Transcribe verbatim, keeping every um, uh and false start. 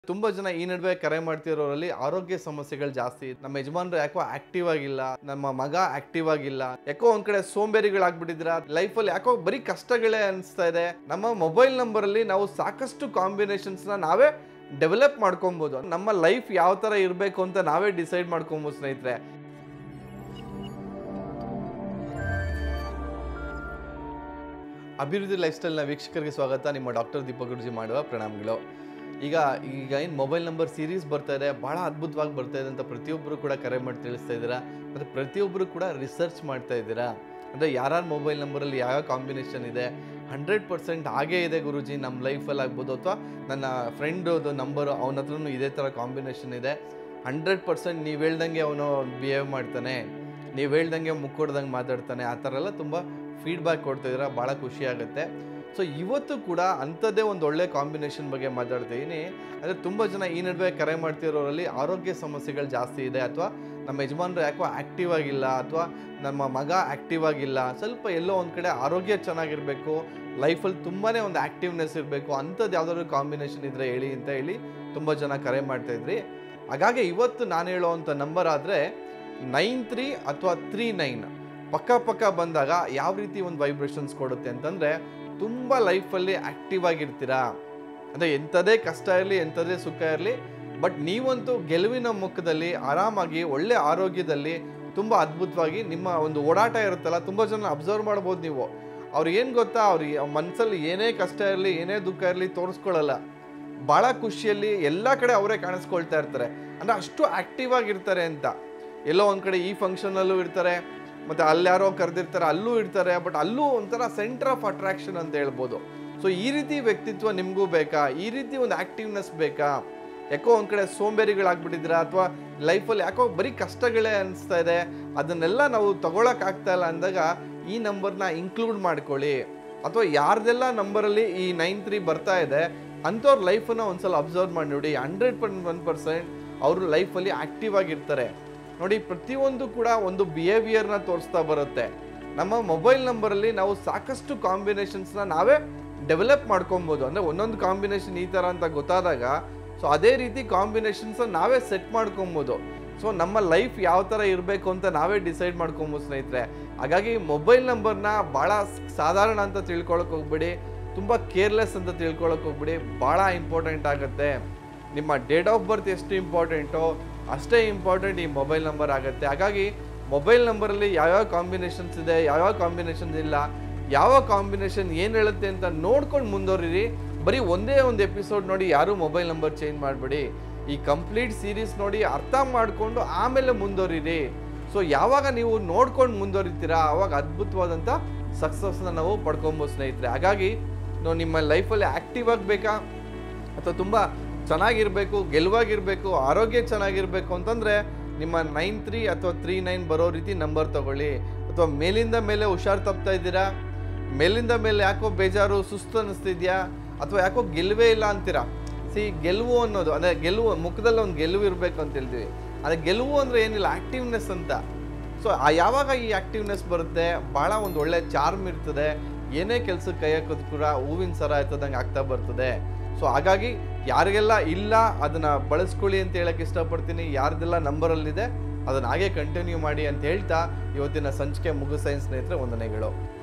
ತುಂಬಾ ಜನ ಈ ನಡುವೆ ಕರೆ ಮಾಡ್ತಿರೋರಲ್ಲಿ ಆರೋಗ್ಯ ಸಮಸ್ಯೆಗಳು ಜಾಸ್ತಿ. ನಮ್ಮ ಯಜಮಾನರು ಯಾಕೋ ಆಕ್ಟಿವ್ ಆಗಿಲ್ಲ, ನಮ್ಮ ಮಗ ಆಕ್ಟಿವ್ ಆಗಿಲ್ಲ, ಯಾಕೋ ಒಂದ್ ಕಡೆ ಸೋಂಬೇರಿಗಳಾಗ್ಬಿಟ್ಟಿದ್ರ, ಲೈಫ್ ಅಲ್ಲಿ ಯಾಕೋ ಬರೀ ಕಷ್ಟಗಳೇ ಅನಿಸ್ತಾ ಇದೆ. ನಮ್ಮ ಮೊಬೈಲ್ ನಂಬರ್ ಅಲ್ಲಿ ನಾವು ಸಾಕಷ್ಟು ಕಾಂಬಿನೇಷನ್ಸ್ ನ ನಾವೇ ಡೆವಲಪ್ ಮಾಡ್ಕೊಬಹುದು. ನಮ್ಮ ಲೈಫ್ ಯಾವ ತರ ಇರಬೇಕು ಅಂತ ನಾವೇ ಡಿಸೈಡ್ ಮಾಡ್ಕೊಬಹುದು ಸ್ನೇಹಿತರೆ. ಅಭಿವೃದ್ಧಿ ಲೈಫ್ ಸ್ಟೈಲ್ನ ವೀಕ್ಷಕರಿಗೆ ಸ್ವಾಗತ. ನಿಮ್ಮ ಡಾಕ್ಟರ್ ದೀಪಕ್ ಗುರುಜಿ ಮಾಡುವ ಪ್ರಣಾಮಗಳು. ಈಗ ಈಗ ಏನು ಮೊಬೈಲ್ ನಂಬರ್ ಸೀರೀಸ್ ಬರ್ತಾ ಇದೆ, ಭಾಳ ಅದ್ಭುತವಾಗಿ ಬರ್ತಾ ಇದೆ ಅಂತ ಪ್ರತಿಯೊಬ್ಬರು ಕೂಡ ಕರೆ ಮಾಡಿ ತಿಳಿಸ್ತಾ ಇದ್ದೀರಾ. ಮತ್ತು ಪ್ರತಿಯೊಬ್ಬರು ಕೂಡ ರಿಸರ್ಚ್ ಮಾಡ್ತಾ ಇದ್ದೀರಾ. ಅಂದರೆ ಯಾರ್ಯಾರ ಮೊಬೈಲ್ ನಂಬರಲ್ಲಿ ಯಾವ ಕಾಂಬಿನೇಷನ್ ಇದೆ, ಹಂಡ್ರೆಡ್ ಪರ್ಸೆಂಟ್ ಹಾಗೇ ಇದೆ ಗುರುಜಿ, ನಮ್ಮ ಲೈಫಲ್ಲಿ ಆಗ್ಬೋದು, ಅಥವಾ ನನ್ನ ಫ್ರೆಂಡದು ನಂಬರು ಅವನ ಹತ್ರನೂ ಇದೇ ಥರ ಕಾಂಬಿನೇಷನ್ ಇದೆ, ಹಂಡ್ರೆಡ್ ಪರ್ಸೆಂಟ್ ನೀವು ಹೇಳ್ದಂಗೆ ಅವನು ಬಿಹೇವ್ ಮಾಡ್ತಾನೆ, ನೀವು ಹೇಳ್ದಂಗೆ ಮುಕ್ಕೊಡ್ದಂಗೆ ಮಾತಾಡ್ತಾನೆ, ಆ ಥರ ಎಲ್ಲ ತುಂಬ ಫೀಡ್ಬ್ಯಾಕ್ ಕೊಡ್ತಾಯಿದ್ದೀರಾ. ಭಾಳ ಖುಷಿ ಆಗುತ್ತೆ. ಸೊ ಇವತ್ತು ಕೂಡ ಅಂಥದ್ದೇ ಒಂದು ಒಳ್ಳೆ ಕಾಂಬಿನೇಷನ್ ಬಗ್ಗೆ ಮಾತಾಡ್ತಿದ್ದೀನಿ. ಅಂದರೆ ತುಂಬ ಜನ ಈ ನಡುವೆ ಕರೆ ಮಾಡ್ತಿರೋರಲ್ಲಿ ಆರೋಗ್ಯ ಸಮಸ್ಯೆಗಳು ಜಾಸ್ತಿ ಇದೆ, ಅಥವಾ ನಮ್ಮ ಯಜಮಾನರು ಯಾಕೋ ಆ್ಯಕ್ಟಿವ್ ಆಗಿಲ್ಲ, ಅಥವಾ ನಮ್ಮ ಮಗ ಆ್ಯಕ್ಟಿವ್ ಆಗಿಲ್ಲ, ಸ್ವಲ್ಪ ಎಲ್ಲೋ ಒಂದು ಕಡೆ ಆರೋಗ್ಯ ಚೆನ್ನಾಗಿರಬೇಕು, ಲೈಫಲ್ಲಿ ತುಂಬಾ ಒಂದು ಆ್ಯಕ್ಟಿವ್ನೆಸ್ ಇರಬೇಕು, ಅಂಥದ್ದು ಯಾವುದಾದ್ರು ಕಾಂಬಿನೇಷನ್ ಇದ್ದರೆ ಹೇಳಿ ಅಂತ ಹೇಳಿ ತುಂಬ ಜನ ಕರೆ ಮಾಡ್ತಾಯಿದ್ರಿ. ಹಾಗಾಗಿ ಇವತ್ತು ನಾನು ಹೇಳೋವಂಥ ನಂಬರ್ ಆದರೆ ನೈನ್ ತ್ರೀ ಅಥವಾ ತ್ರೀ ನೈನ್ ಪಕ್ಕ ಪಕ್ಕ ಬಂದಾಗ ಯಾವ ರೀತಿ ಒಂದು ವೈಬ್ರೇಷನ್ಸ್ ಕೊಡುತ್ತೆ ಅಂತಂದರೆ, ತುಂಬ ಲೈಫಲ್ಲಿ ಆ್ಯಕ್ಟಿವ್ ಆಗಿರ್ತೀರಾ. ಅಂದರೆ ಎಂಥದೇ ಕಷ್ಟ ಇರಲಿ, ಎಂಥದೇ ಸುಖ ಇರಲಿ, ಬಟ್ ನೀವಂತೂ ಗೆಲುವಿನ ಮುಖದಲ್ಲಿ ಆರಾಮಾಗಿ ಒಳ್ಳೆ ಆರೋಗ್ಯದಲ್ಲಿ ತುಂಬ ಅದ್ಭುತವಾಗಿ ನಿಮ್ಮ ಒಂದು ಓಡಾಟ ಇರುತ್ತಲ್ಲ, ತುಂಬ ಜನ ಅಬ್ಸರ್ವ್ ಮಾಡ್ಬೋದು ನೀವು. ಅವ್ರು ಏನು ಗೊತ್ತಾ, ಅವ್ರಿಗೆ ಮನಸ್ಸಲ್ಲಿ ಏನೇ ಕಷ್ಟ ಇರಲಿ, ಏನೇ ದುಃಖ ಇರಲಿ ತೋರಿಸ್ಕೊಳ್ಳಲ್ಲ, ಭಾಳ ಖುಷಿಯಲ್ಲಿ ಎಲ್ಲ ಕಡೆ ಅವರೇ ಕಾಣಿಸ್ಕೊಳ್ತಾ ಇರ್ತಾರೆ. ಅಂದರೆ ಅಷ್ಟು ಆ್ಯಕ್ಟಿವ್ ಆಗಿರ್ತಾರೆ ಅಂತ. ಎಲ್ಲೋ ಒಂದು ಕಡೆ ಈ ಫಂಕ್ಷನಲ್ಲೂ ಇರ್ತಾರೆ, ಮತ್ತು ಅಲ್ಲಾರೋ ಕರೆದಿರ್ತಾರೆ ಅಲ್ಲೂ ಇರ್ತಾರೆ, ಬಟ್ ಅಲ್ಲೂ ಒಂಥರ ಸೆಂಟರ್ ಆಫ್ ಅಟ್ರಾಕ್ಷನ್ ಅಂತ ಹೇಳ್ಬೋದು. ಸೊ ಈ ರೀತಿ ವ್ಯಕ್ತಿತ್ವ ನಿಮಗೂ ಬೇಕಾ, ಈ ರೀತಿ ಒಂದು ಆ್ಯಕ್ಟಿವ್ನೆಸ್ ಬೇಕಾ, ಯಾಕೋ ಒಂದು ಕಡೆ ಸೋಂಬೇರಿಗಳಾಗ್ಬಿಟ್ಟಿದ್ದೀರಾ, ಅಥವಾ ಲೈಫಲ್ಲಿ ಯಾಕೋ ಬರೀ ಕಷ್ಟಗಳೇ ಅನಿಸ್ತಾ ಇದೆ, ಅದನ್ನೆಲ್ಲ ನಾವು ತಗೊಳಕ್ಕಾಗ್ತಾ ಇಲ್ಲ ಅಂದಾಗ ಈ ನಂಬರ್ನ ಇನ್ಕ್ಲೂಡ್ ಮಾಡ್ಕೊಳ್ಳಿ. ಅಥವಾ ಯಾರ್ದೆಲ್ಲ ನಂಬರಲ್ಲಿ ಈ ನೈನ್ ತ್ರೀ ಬರ್ತಾ ಇದೆ ಅಂಥವ್ರ ಲೈಫನ್ನು ಒಂದ್ಸಲ ಅಬ್ಸರ್ವ್ ಮಾಡಿ ನೋಡಿ. ಹಂಡ್ರೆಡ್ ಪಾಯಿಂಟ್ ಒನ್ ಪರ್ಸೆಂಟ್ ಅವರು ಲೈಫಲ್ಲಿ ಆ್ಯಕ್ಟಿವ್ ಆಗಿರ್ತಾರೆ. ನೋಡಿ, ಪ್ರತಿಯೊಂದು ಕೂಡ ಒಂದು ಬಿಹೇವಿಯರ್ನ ತೋರಿಸ್ತಾ ಬರುತ್ತೆ. ನಮ್ಮ ಮೊಬೈಲ್ ನಂಬರಲ್ಲಿ ನಾವು ಸಾಕಷ್ಟು ಕಾಂಬಿನೇಷನ್ಸ್ನ ನಾವೇ ಡೆವಲಪ್ ಮಾಡ್ಕೊಬೋದು. ಅಂದರೆ ಒಂದೊಂದು ಕಾಂಬಿನೇಷನ್ ಈ ಥರ ಅಂತ ಗೊತ್ತಾದಾಗ ಸೊ ಅದೇ ರೀತಿ ಕಾಂಬಿನೇಷನ್ಸ್ನ ನಾವೇ ಸೆಟ್ ಮಾಡ್ಕೊಬೋದು. ಸೊ ನಮ್ಮ ಲೈಫ್ ಯಾವ ಥರ ಇರಬೇಕು ಅಂತ ನಾವೇ ಡಿಸೈಡ್ ಮಾಡ್ಕೊಬೋದು ಸ್ನೇಹಿತರೆ. ಹಾಗಾಗಿ ಮೊಬೈಲ್ ನಂಬರ್ನ ಭಾಳ ಸಾಧಾರಣ ಅಂತ ತಿಳ್ಕೊಳಕ್ಕೆ ಹೋಗ್ಬೇಡಿ, ತುಂಬ ಕೇರ್ಲೆಸ್ ಅಂತ ತಿಳ್ಕೊಳಕ್ಕೆ ಹೋಗ್ಬೇಡಿ. ಭಾಳ ಇಂಪಾರ್ಟೆಂಟ್ ಆಗುತ್ತೆ. ನಿಮ್ಮ ಡೇಟ್ ಆಫ್ ಬರ್ತ್ ಎಷ್ಟು ಇಂಪಾರ್ಟೆಂಟೋ ಅಷ್ಟೇ ಇಂಪಾರ್ಟೆಂಟ್ ಈ ಮೊಬೈಲ್ ನಂಬರ್ ಆಗುತ್ತೆ. ಹಾಗಾಗಿ ಮೊಬೈಲ್ ನಂಬರಲ್ಲಿ ಯಾವ್ಯಾವ ಕಾಂಬಿನೇಷನ್ಸ್ ಇದೆ, ಯಾವ್ಯಾವ ಕಾಂಬಿನೇಷನ್ಸ್ ಇಲ್ಲ, ಯಾವ ಕಾಂಬಿನೇಷನ್ ಏನು ಹೇಳುತ್ತೆ ಅಂತ ನೋಡ್ಕೊಂಡು ಮುಂದುವರಿರಿ. ಬರೀ ಒಂದೇ ಒಂದು ಎಪಿಸೋಡ್ ನೋಡಿ ಯಾರೂ ಮೊಬೈಲ್ ನಂಬರ್ ಚೇಂಜ್ ಮಾಡಬೇಡಿ. ಈ ಕಂಪ್ಲೀಟ್ ಸೀರೀಸ್ ನೋಡಿ ಅರ್ಥ ಮಾಡಿಕೊಂಡು ಆಮೇಲೆ ಮುಂದುವರಿರಿ. ಸೊ ಯಾವಾಗ ನೀವು ನೋಡ್ಕೊಂಡು ಮುಂದುವರಿತೀರಾ ಆವಾಗ ಅದ್ಭುತವಾದಂಥ ಸಕ್ಸಸ್ನ ನಾವು ಪಡ್ಕೊಬೋದು ಸ್ನೇಹಿತರೆ. ಹಾಗಾಗಿ ನಾವು ನಿಮ್ಮ ಲೈಫಲ್ಲಿ ಆ್ಯಕ್ಟಿವ್ ಆಗಬೇಕಾ, ಅಥವಾ ತುಂಬ ಚೆನ್ನಾಗಿರಬೇಕು, ಗೆಲುವಾಗಿರಬೇಕು, ಆರೋಗ್ಯ ಚೆನ್ನಾಗಿರಬೇಕು ಅಂತಂದರೆ ನಿಮ್ಮ ನೈನ್ ತ್ರೀ ಅಥವಾ ತ್ರೀ ನೈನ್ ಬರೋ ರೀತಿ ನಂಬರ್ ತಗೊಳ್ಳಿ. ಅಥವಾ ಮೇಲಿಂದ ಮೇಲೆ ಹುಷಾರು ತಪ್ತಾ ಇದ್ದೀರಾ, ಮೇಲಿಂದ ಮೇಲೆ ಯಾಕೋ ಬೇಜಾರು ಸುಸ್ತು ಅನ್ನಿಸ್ತಿದ್ಯಾ, ಅಥವಾ ಯಾಕೋ ಗೆಲುವೇ ಇಲ್ಲ ಅಂತೀರಾ. ಸಿ ಗೆಲುವು ಅನ್ನೋದು ಅಂದರೆ ಗೆಲುವು ಮುಖದಲ್ಲಿ ಒಂದು ಗೆಲುವು ಇರಬೇಕು ಅಂತ ಹೇಳ್ತೀವಿ. ಅದೇ ಗೆಲುವು ಅಂದರೆ ಏನಿಲ್ಲ, ಆ್ಯಕ್ಟಿವ್ನೆಸ್ ಅಂತ. ಸೊ ಆ ಯಾವಾಗ ಈ ಆ್ಯಕ್ಟಿವ್ನೆಸ್ ಬರುತ್ತೆ, ಭಾಳ ಒಂದು ಒಳ್ಳೆ ಚಾರ್ಮ್ ಇರ್ತದೆ, ಏನೇ ಕೆಲಸಕ್ಕೆ ಕೈ ಹಾಕೋದು ಕೂಡ ಹೂವಿನ ಸರ ಎತ್ತದಂಗೆ ಆಗ್ತಾ ಬರ್ತದೆ. ಸೊ ಹಾಗಾಗಿ ಯಾರಿಗೆಲ್ಲ ಇಲ್ಲ ಅದನ್ನು ಬಳಸ್ಕೊಳ್ಳಿ ಅಂತ ಹೇಳಕ್ಕೆ ಇಷ್ಟಪಡ್ತೀನಿ. ಯಾರ್ದೆಲ್ಲ ನಂಬರಲ್ಲಿದೆ ಅದನ್ನು ಹಾಗೆ ಕಂಟಿನ್ಯೂ ಮಾಡಿ ಅಂತ ಹೇಳ್ತಾ ಇವತ್ತಿನ ಸಂಚಿಕೆ ಮುಗಿಸ್ತಾ ಸ್ನೇಹಿತರೆ, ವಂದನೆಗಳು.